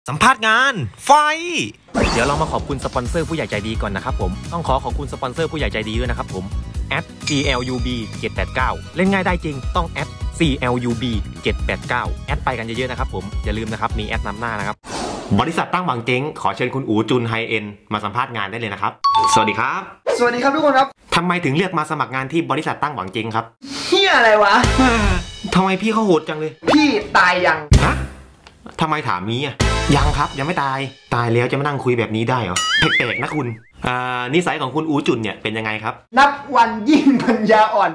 สัมภาษณ์งานไฟเดี๋ยวเรามาขอบคุณสปอนเซอร์ผู้ใหญ่ใจดีก่อนนะครับผมต้องขอบคุณสปอนเซอร์ผู้ใหญ่ใจดีด้วยนะครับผม@CLUB 789เล่นง่ายได้จริงต้อง@CLUB 789แอดไปกันเยอะๆนะครับผมอย่าลืมนะครับมีแอดนำหน้านะครับบริษัทตั้งหวังเจ๊งขอเชิญคุณอู๋จุนไฮเอ็นมาสัมภาษณ์งานได้เลยนะครับสวัสดีครับสวัสดีครับทุกคนครับทำไมถึงเลือกมาสมัครงานที่บริษัทตั้งหวังเจ๊งครับเฮียอะไรวะทำไมพี่เขาโหดจังเลยพี่ตายยังฮะทำไมถามนี้อ่ะยังครับยังไม่ตายแล้วจะมานั่งคุยแบบนี้ได้เหรอแปลกๆนะคุณนิสัยของคุณอู๋จุนเนี่ยเป็นยังไงครับนับวันยิ่งปัญญาอ่อน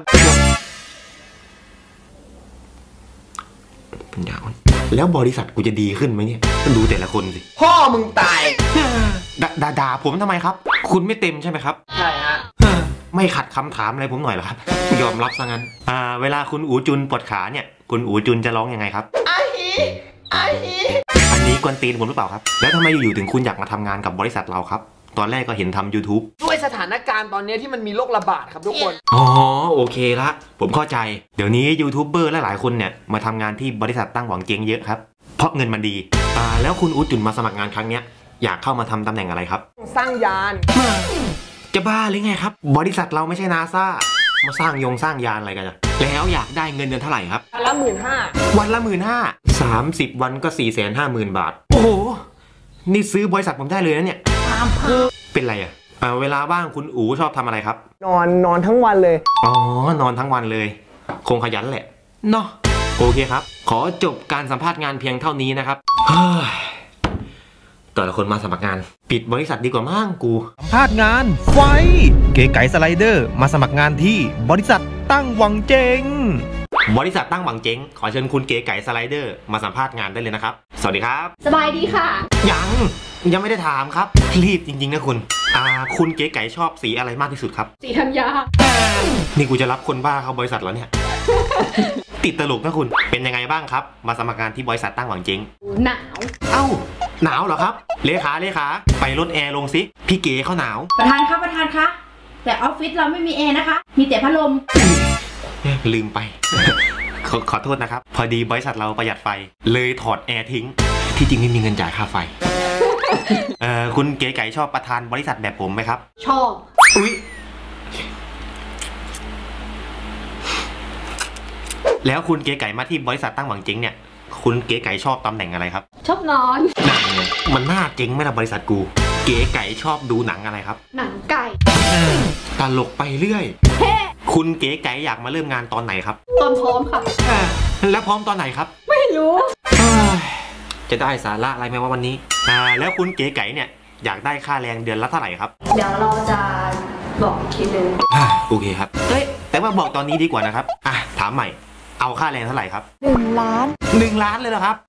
ปัญญาอ่อนแล้วบริษัทกูจะดีขึ้นไหมเนี่ยดูแต่ละคนสิพ่อมึงตายด่าผมทำไมครับคุณไม่เต็มใช่ไหมครับใช่ฮะไม่ขัดคำถามอะไรผมหน่อยหรอครับยอมรับซะงั้นเวลาคุณอู๋จุนปวดขาเนี่ยคุณอู๋จุนจะร้องยังไงครับอันนี้กวนตีนผมหรือเปล่าครับแล้วทำไมอยู่ๆถึงคุณอยากมาทำงานกับบริษัทเราครับตอนแรกก็เห็นทำ YouTube ด้วยสถานการณ์ตอนนี้ที่มันมีโรคระบาดครับทุกคนอ๋อโอเคละผมเข้าใจเดี๋ยวนี้ยูทูบเบอร์หลายๆคนเนี่ยมาทำงานที่บริษัทตั้งหวังเจ๊งเยอะครับเพราะเงินมันดีแล้วคุณอู๋จุนมาสมัครงานครั้งเนี้ยอยากเข้ามาทำตำแหน่งอะไรครับสร้างยานจะบ้าหรือไงครับบริษัทเราไม่ใช่นาซามาสร้างยานอะไรกันแล้วอยากได้เงินเดือนเท่าไหร่ครับวันละ15,000 วันละ15,000 30วันก็450,000 บาทโอ้โหนี่ซื้อบริษัทผมได้เลยนะเนี่ยเป็นไรเวลาว่างคุณอู๋ชอบทำอะไรครับนอนทั้งวันเลยอ๋อนอนทั้งวันเลยคงขยันแหละเนาะโอเคครับขอจบการสัมภาษณ์งานเพียงเท่านี้นะครับแต่ละคนมาสมัครงานปิดบริษัทดีกว่ามั่งกูสัมภาษณ์งานไฟเก๋ไก๋สไลเดอร์มาสมัครงานที่บริษัทตั้งหวังเจ๊งบริษัทตั้งหวังเจ๊งขอเชิญคุณเก๋ไก๋สไลเดอร์มาสัมภาษณ์งานได้เลยนะครับสวัสดีครับสบายดีค่ะยังไม่ได้ถามครับรีบจริงๆนะคุณเก๋ไก๋ชอบสีอะไรมากที่สุดครับสีธัญญานี่กูจะรับคนบ้าเข้าบริษัทแล้วเนี่ยติดตลกนะคุณเป็นยังไงบ้างครับมาสมัครงานที่บริษัทตั้งหวังเจ๊งหนาวหนาวเหรอครับเลขาไปลดแอร์ลงสิพี่เก๋เขาหนาวประธานคะแต่ออฟฟิศเราไม่มีแอร์นะคะมีแต่พัดลมลืมไปขอโทษนะครับพอดีบริษัทเราประหยัดไฟเลยถอดแอร์ทิ้งที่จริงไม่มีเงินจ่ายค่าไฟคุณเก๋ไก๋ชอบประธานบริษัทแบบผมไหมครับชอบอุ๊ยแล้วคุณเก๋ไก๋มาที่บริษัทตั้งหวังเจ๊งเนี่ยคุณเก๋ไก๋ชอบตำแหน่งอะไรครับชอบนอนนั่นไงมันน่าเจ๊งไหมล่ะบริษัทกูเก๋ไก๋ชอบดูหนังอะไรครับหนังไก่ตลกไปเรื่อยคุณเก๋ไก๋อยากมาเริ่มงานตอนไหนครับตอนพร้อมค่ะแล้วพร้อมตอนไหนครับไม่รู้จะได้สาระอะไรไหมว่าวันนี้แล้วคุณเก๋ไก๋เนี่ยอยากได้ค่าแรงเดือนละเท่าไหร่ครับเดี๋ยวเราจะบอกอีกทีนึงโอเคครับแต่ว่าบอกตอนนี้ดีกว่านะครับถามใหม่เอาค่าแรงเท่าไหร่ครับ 1 ล้าน 1 ล้านเลยเหรอครับ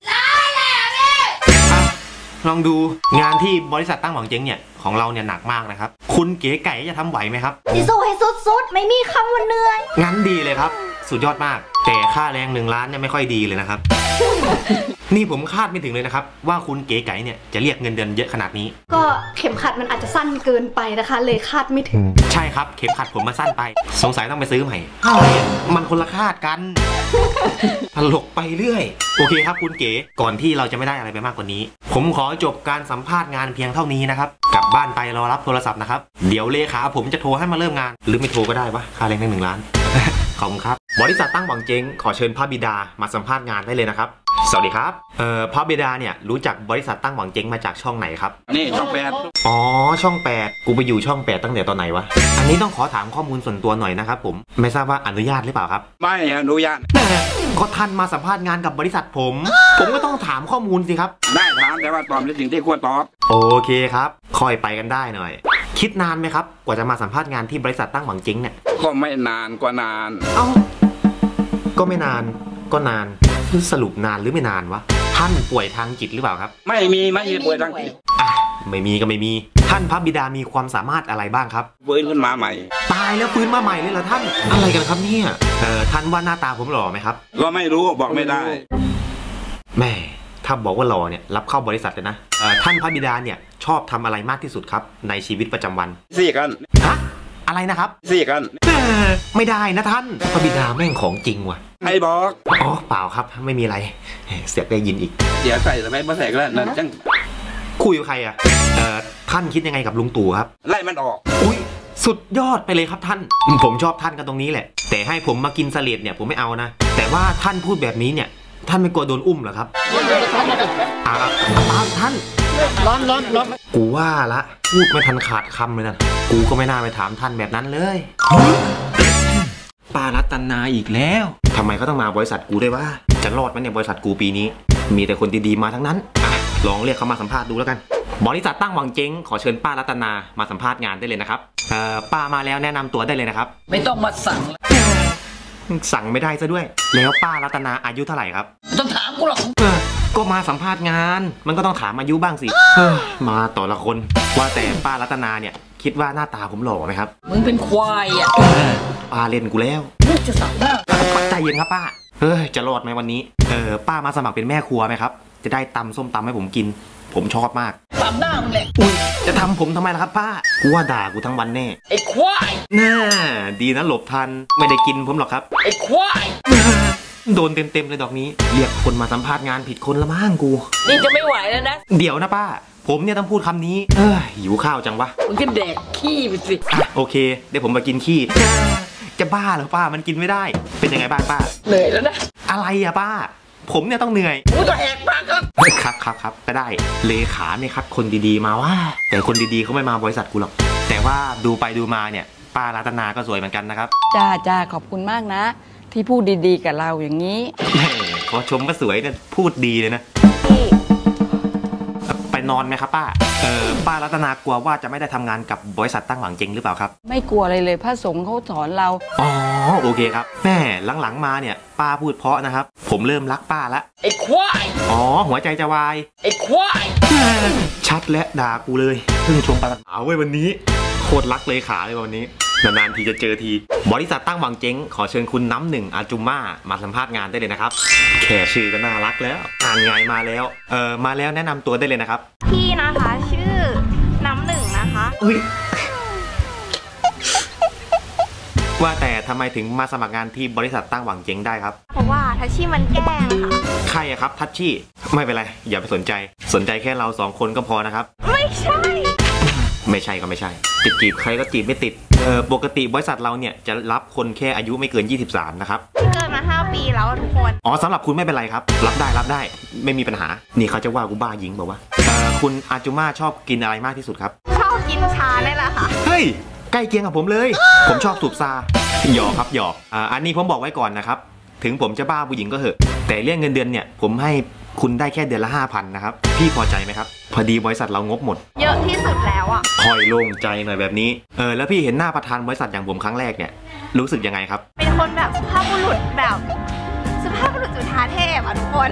ลองดูงานที่บริษัทตั้งหวังเจ๊งเนี่ยของเราเนี่ยหนักมากนะครับคุณเก๋ไก๋จะทำไหวไหมครับสู้ให้สุดๆไม่มีคำว่าเหนื่อยงั้นดีเลยครับสุดยอดมากแต่ค่าแรง1 ล้านเนี่ยไม่ค่อยดีเลยนะครับ นี่ผมคาดไม่ถึงเลยนะครับว่าคุณเก๋ไก๋เนี่ยจะเรียกเงินเดือนเยอะขนาดนี้ก็เข็มขัดมันอาจจะสั้นเกินไปนะคะเลยคาดไม่ถึงใช่ครับเข็มขัดผมมาสั้นไปสงสัยต้องไปซื้อใหม่มันคนละคาดกันตลกไปเรื่อยโอเคครับคุณเก๋ก่อนที่เราจะไม่ได้อะไรไปมากกว่านี้ผมขอจบการสัมภาษณ์งานเพียงเท่านี้นะครับกลับบ้านไปรอรับโทรศัพท์นะครับเดี๋ยวเลขาผมจะโทรให้มาเริ่มงานหรือไม่โทรก็ได้วะค่าแรงได้1 ล้านขอบคุณครับบริษัทตั้งหวังเจ๊งขอเชิญพระบิดามาสัมภาษณ์งานได้เลยนะครับสวัสดีครับพระบิดาเนี่ยรู้จักบริษัทตั้งหวังเจ๊งมาจากช่องไหนครับนี่ช่อง8 อ๋อช่อง8กูไปอยู่ช่อง8ตั้งแต่ตอนไหนวะอันนี้ต้องขอถามข้อมูลส่วนตัวหน่อยนะครับผมไม่ทราบว่าอนุญาตหรือเปล่าครับไม่อนุญาตก็ท่านมาสัมภาษณ์งานกับบริษัทผมก็ต้องถามข้อมูลสิครับได้ถามแต่ว่าตอบในสิ่งที่ควรตอบโอเคครับค่อยไปกันได้หน่อยคิดนานไหมครับกว่าจะมาสัมภาษณ์งานที่บริษัทตั้งหวังเจ๊งเนี่ยก็ไม่นานกว่านานก็ไม่นานก็นานสรุปนานหรือไม่นานวะท่านป่วยทางจิตหรือเปล่าครับไม่มีป่วยทางจิตไม่มีก็ไม่มีท่านพระบิดามีความสามารถอะไรบ้างครับฟื้นขึ้นมาใหม่ตายแล้วฟื้นมาใหม่เลยเหรอท่านอะไรกันครับเนี่ยท่านว่าหน้าตาผมหล่อไหมครับก็ไม่รู้บอกไม่ได้แม่ถ้าบอกว่าหล่อเนี่ยรับเข้าบริษัทเลยนะท่านพระบิดาเนี่ยชอบทำอะไรมากที่สุดครับในชีวิตประจำวันสี่กันอะไรนะครับสี่กันไม่ได้นะท่านพระบิดาแม่งของจริงว่ะให้บอกเปล่าครับไม่มีอะไรเสียได้ยินอีกเดี๋ยวใส่ทำไมมาใส่ก็แล้วนั่นจังคุยกับใครอ่ะท่านคิดยังไงกับลุงตู่ครับไล่มันออกอุ้ยสุดยอดไปเลยครับท่านผมชอบท่านกันตรงนี้แหละแต่ให้ผมมากินเสลียดเนี่ยผมไม่เอานะแต่ว่าท่านพูดแบบนี้เนี่ยท่านไม่กลัวโดนอุ้มเหรอครับท่านร้อนกูว่าละพูดไม่ทันขาดคำเลยนะกูก็ไม่น่าไปถามท่านแบบนั้นเลยป้ารัตนาอีกแล้วทำไมเขาต้องมาบริษัทกูด้วยว่าจะรอดไหมเนี่ยบริษัทกูปีนี้มีแต่คนดีๆมาทั้งนั้นลองเรียกเขามาสัมภาษณ์ดูแล้วกันบริษัทตั้งหวังเจ๊งขอเชิญป้ารัตนามาสัมภาษณ์งานได้เลยนะครับป้ามาแล้วแนะนำตัวได้เลยนะครับไม่ต้องมาสั่งสั่งไม่ได้ซะด้วยแล้วป้ารัตนาอายุเท่าไหร่ครับไม่ต้องถามกูหรอกก็มาสัมภาษณ์งานมันก็ต้องถามอายุบ้างสิมาต่อละคนว่าแต่ป้ารัตนาเนี่ยคิดว่าหน้าตาผมหล่อไหมครับมึงเป็นควายอ่ะป้าเล่นกูแล้วจะสั่งหน้าใจเย็นครับป้าจะรอดไหมวันนี้ป้ามาสมัครเป็นแม่ครัวไหมครับจะได้ตำส้มตำให้ผมกินผมชอบมากตำหน้ามึงแหละจะทำผมทำไมล่ะครับป้ากูว่าด่ากูทั้งวันแน่ไอ้ควายน่าดีนะหลบทันไม่ได้กินผมหรอกครับไอ้ควายโดนเต็มเลยดอกนี้เรียกคนมาสัมภาษณ์งานผิดคนละมั้งกูนี่จะไม่ไหวแล้วนะเดี๋ยวนะป้าผมเนี่ยต้องพูดคำนี้หิวข้าวจังวะมึงก็แดกขี้ไปสิโอเคเดี๋ยวผมมากินขี้จะบ้าเหรอป้ามันกินไม่ได้เป็นยังไงบ้างป้าเหนื่อยแล้วนะอะไรอะป้าผมเนี่ยต้องเหนื่อยกูจะแหกปากครับก็ได้เลขาเนี่ยคัดคนดีๆมาว่าแต่คนดีๆเขาไม่มาบริษัทกูหรอกแต่ว่าดูไปดูมาเนี่ยป้ารัตนาก็สวยเหมือนกันนะครับจ้าขอบคุณมากนะที่พูดดีๆกับเราอย่างนี้พอชมว่าสวยเนี่ยพูดดีเลยนะไปนอนไหมครับป้าป้ารัตนากลัวว่าจะไม่ได้ทำงานกับบริษัทตั้งหวังเจ๊งหรือเปล่าครับไม่กลัวอะไรเลยพระสงฆ์เขาสอนเราอ๋อโอเคครับแม่หลังๆมาเนี่ยป้าพูดเพราะนะครับผมเริ่มรักป้าละไอ้ควายอ๋อหัวใจจะวายไอ้ควายชัดและด่ากูเลยเพิ่งชมป้าเอาไว้วันนี้โคตรรักเลยขาเลยวันนี้นานๆทีจะเจอทีบริษัทตั้งหวังเจ๊งขอเชิญคุณน้ำหนึ่งอาจุม่ามาสัมภาษณ์งานได้เลยนะครับแค่ชื่อก็น่ารักแล้วอ่านงานมาแล้วมาแล้วแนะนำตัวได้เลยนะครับพี่นะคะชื่อน้ำหนึ่งนะคะว่าแต่ทำไมถึงมาสมัครงานที่บริษัทตั้งหวังเจ๊งได้ครับเพราะว่าทัชชี่มันแกล้งค่ะใครอะครับทัชชี่ไม่เป็นไรอย่าไปสนใจแค่เรา2คนก็พอนะครับไม่ใช่ก็ไม่ใช่จีบใครก็จีบไม่ติดปกติบริษัทเราเนี่ยจะรับคนแค่อายุไม่เกิน23นะครับเกินมา5 ปีแล้วทุกคนอ๋อสำหรับคุณไม่เป็นไรครับรับได้ไม่มีปัญหานี่เขาจะว่ากูบ้าหญิงบอกว่าคุณอาจุม่าชอบกินอะไรมากที่สุดครับชอบกินชาได้แหละค่ะเฮ้ยใกล้เคียงกับผมเลยผมชอบสูบซาหยอกครับหยอกอันนี้ผมบอกไว้ก่อนนะครับถึงผมจะบ้าผู้หญิงก็เหอะแต่เรื่องเงินเดือนเนี่ยผมให้คุณได้แค่เดือนละ 5,000 นะครับพี่พอใจไหมครับพอดีบริษัทเรางบหมดเยอะที่สุดแล้วอ่ะคอยโล่งใจหน่อยแบบนี้แล้วพี่เห็นหน้าประธานบริษัทอย่างผมครั้งแรกเนี่ยรู้สึกยังไงครับเป็นคนแบบสุภาพบุรุษแบบสุภาพบุรุษจุฑาเทพอ่ะทุกคน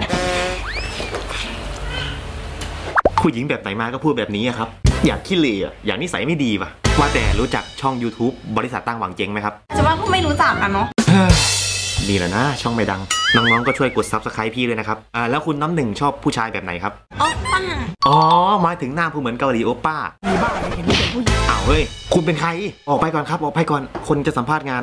ผู้หญิงแบบไหนมาก็พูดแบบนี้ครับอยากขี้เหร่อย่างนิสัยไม่ดีป่ะว่าแต่รู้จักช่อง YouTube บริษัทตั้งหวังเจ๊งไหมครับจะว่าก็ไม่รู้จักกันเนาะนี่แหละนะช่องไม่ดังน้องๆก็ช่วยกด Subscribe พี่เลยนะครับแล้วคุณน้ำหนึ่งชอบผู้ชายแบบไหนครับโอป้าอ๋อหมายถึงหน้าผู้เหมือนเกาหลีโอป้ามีบ้าอะไรเห็นเป็นผู้หญิงเฮ้ยคุณเป็นใครออกไปก่อนครับออกไปก่อนคนจะสัมภาษณ์งาน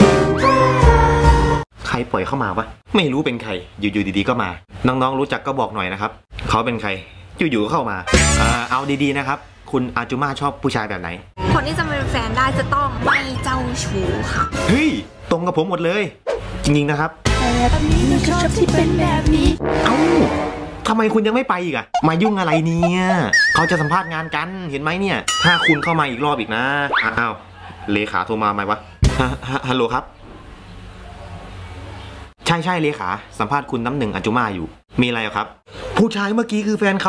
ใครปล่อยเข้ามาวะไม่รู้เป็นใครอยู่ดีๆก็มาน้องๆรู้จักก็บอกหน่อยนะครับเขาเป็นใครอยู่ๆเข้ามาเอาดีๆนะครับคุณอาจุม่าชอบผู้ชายแบบไหนคนที่จะเป็นแฟนได้จะต้องไม่เจ้าชู้ค่ะเฮ้ยตรงกับผมหมดเลยจริงๆนะครับแบบนี้ก็ชอบที่เป็นแบบนี้เอ้าทำไมคุณยังไม่ไปอีกอะมายุ่งอะไรเนี่ยเขาจะสัมภาษณ์งานกันเห็นไหมเนี่ยถ้าคุณเข้ามาอีกรอบอีกนะอ้าวเลขาโทรมาไหมวะฮัลโหลครับใช่เลขาสัมภาษณ์คุณน้ำหนึ่งอาจุม่าอยู่มีอะไรครับผู้ชายเมื่อกี้คือแฟนเขา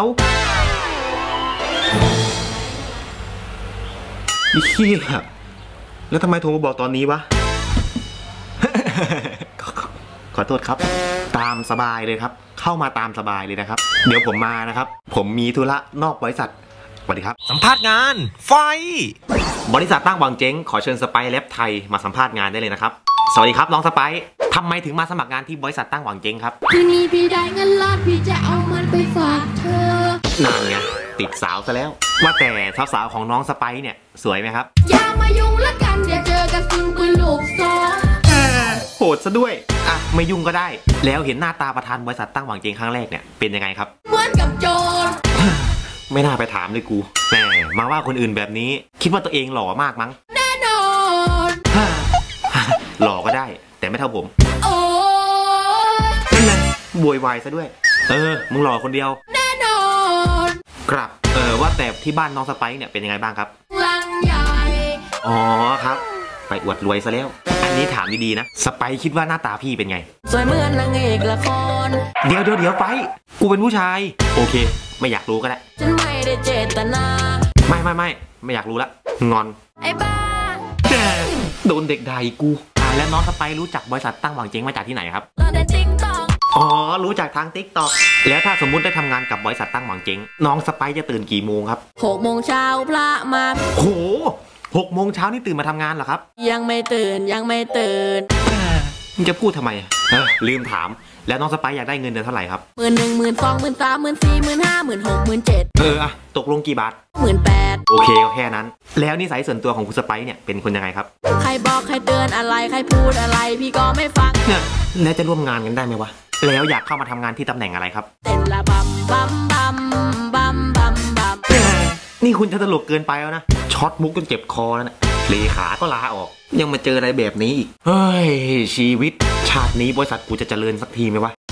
เฮียแล้วทำไมโทรมาบอกตอนนี้วะ ขอโทษครับตามสบายเลยครับเข้ามาตามสบายเลยนะครับเดี๋ยวผมมานะครับผมมีธุระนอกบริษัทสวัสดีครับสัมภาษณ์งานไฟบริษัทตั้งหวังเจ๊งขอเชิญสไปซ์แลบไทยมาสัมภาษณ์งานได้เลยนะครับสวัสดีครับน้องสไปซ์ทำไมถึงมาสมัครงานที่บริษัทตั้งหวังเจ๊งครับที่นี่พี่ได้เงินล้านพี่จะเอามันไปฝากเธอนานไงติดสาวซะแล้วว่าแต่สาวๆของน้องสไปซ์เนี่ยสวยไหมครับอย่ามายุ่งละกันเดี๋ยวเจอกันปืนลูกซองโหดซะด้วยไม่ยุ่งก็ได้แล้วเห็นหน้าตาประธานบริษัทตั้งหวังเจ๊งครั้งแรกเนี่ยเป็นยังไงครับเหมือนกับโจรไม่น่าไปถามเลยกูแหมมาว่าคนอื่นแบบนี้ คิดว่าตัวเองหล่อมากมั้งแน่นอนหล่อก็ได้ แต่ไม่เท่าผมโอ้ยนั่นไงบวยวายซะด้วย มึงหล่อคนเดียวแน่นอนครับว่าแต่ที่บ้านน้องสไปซ์เนี่ยเป็นยังไงบ้างครับลังใหญ่อ๋อครับ ไปอวดรวยซะแล้ว อันนี้ถามดีๆนะสไปซ์คิดว่าหน้าตาพี่เป็นไงสวยเหมือนนางเอกละครเดี๋ยวไปกูเป็นผู้ชาย โอเค ไม่อยากรู้ก็ได้ฉันไม่ได้เจตนาไม่อยากรู้ละงอนไอ้บ้าโดนเด็กด่าอีกกูแล้วน้องสไปซ์รู้จักบริษัทตั้งหวังเจ๊งมาจากที่ไหนครับตอนในติ๊กต็อกอ๋อรู้จักทาง TikTok แล้วถ้าสมมุติได้ทำงานกับบริษัทตั้งหวังเจ๊งน้องสไปซ์จะตื่นกี่โมงครับ 6 โมงเช้าพระมาโห6 โมงเช้านี่ตื่นมาทำงานเหรอครับยังไม่ตื่นมึงจะพูดทำไมลืมถามแล้วน้องสไปซ์อยากได้เงินเดือนเท่าไหร่ครับ 11,000 12,000 13,000 14,000 15,000 16,000 อะตกลงกี่บาท 17,000 18,000 โอเคก็แค่นั้น แล้วนิสัยส่วนตัวของคุณสไปซ์เนี่ยเป็นคนยังไงครับใครบอกใครเตือนอะไรใครพูดอะไรพี่ก็ไม่ฟังเนี่ยแล้วจะร่วมงานกันได้ไหมวะแล้วอยากเข้ามาทำงานที่ตำแหน่งอะไรครับเต้นละบัมบัมบัมบัมบัมบัมนี่คุณจะตลกเกินไปแล้วนะช็อตมุกจนเจ็บคอแล้วนะเลขาก็ลาออก ยังมาเจออะไรแบบนี้อีกเฮ้ยชีวิตชาตินี้บริษัทกูจะเจริญสักทีไหมวะ